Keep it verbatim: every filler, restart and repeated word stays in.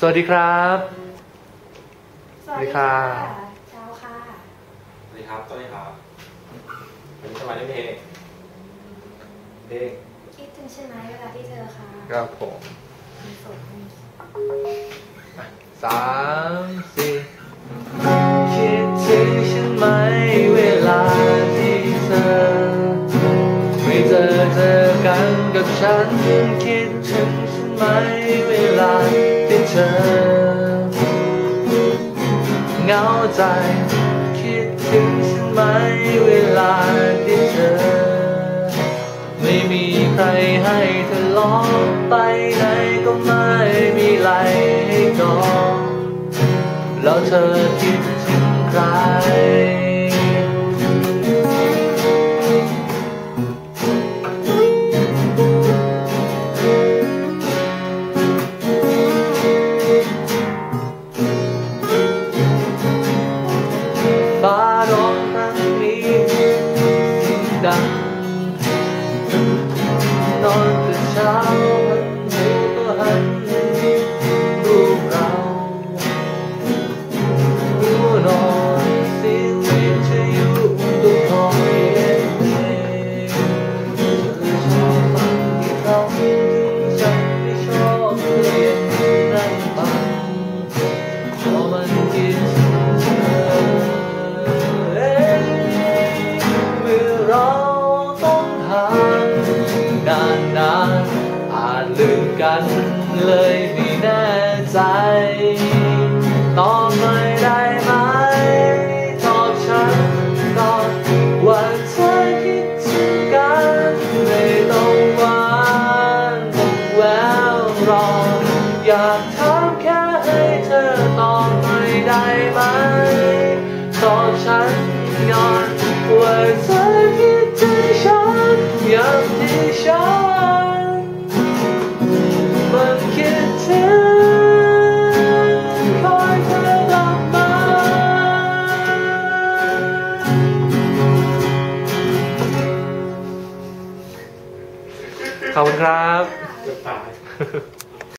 วัสดีครับสวัสดีค่ะเช้าค่ะสวัสดีครับสวัสดีครับวันนี้จะมาเล่นเพลงเพลงคิดถึงใช่ไหมเวลาที่เจอค่ะครับผมมีสดมีสามสี่คิดถึงฉันไหมเวลาที่เธอไม่เจอเจอกันกับฉันคิดถึงฉันไหมเวลาที่เธอเหงาใจคิดถึงฉันไหมเวลาที่เธอไม่มีใครให้เธอลองไปไหนก็ไม่มีไหลให้กอดแล้วเธอคิดถึงใครฟ้าร้องครั้งนี้เสียงดังนอนแต่เช้าหันหูก็หันรูปเราหัวนอนเสียงเพลงจะอยู่ก็คอยเย็นเพลงเธอชอบฟังที่เขาถึงฉันไม่ชอบเพียงนั่งฟังเพราะมันคิดถึงเธอเอ๊ะเมื่อเราต้องห่างนานนานอาจลืมกันเลยไม่แน่ใจตอบหน่อยได้ไหมตอบฉันก่อนว่าเธอคิดถึงกันไม่ต้องหวานต้องแววรออยากถามแค่ให้เธอตอบหน่อยได้ไหมตอบฉันก่อนว่าเธอคิดถึงฉันอย่างที่ฉันมันคิดถึงคอยเธอกลับมาขอบคุณครับเกือบตาย